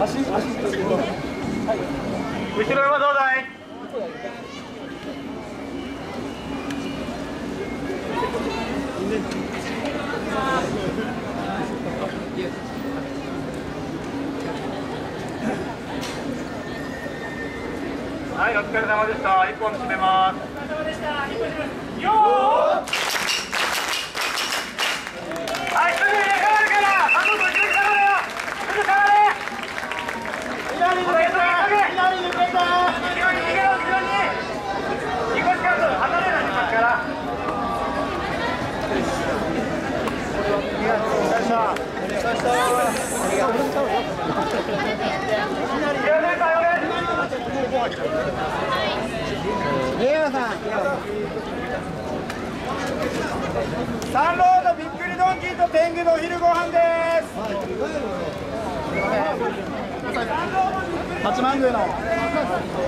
後ろ山どうだい。はい、お疲れ様でした。一本締めます。お疲れ様でした。一本締めます。よー。はい、すぐ入れ替わるから。あと後ろに下がれよ。すぐ下がれ。左抜けた。左抜けた。後ろに逃げろ、後ろに。2個近く離れないでますから。サンロードびっくりドンキーと天狗のお昼ご飯です。八幡宮の